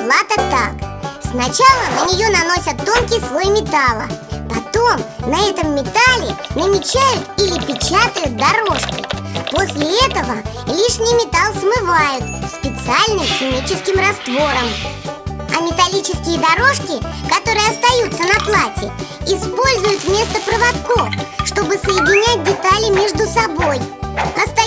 плата так. Сначала на нее наносят тонкий слой металла. Потом на этом металле намечают или печатают дорожки. После этого лишний металл смывают специальным химическим раствором. А металлические дорожки, которые остаются на плате, используют вместо проводков, чтобы соединять детали между собой.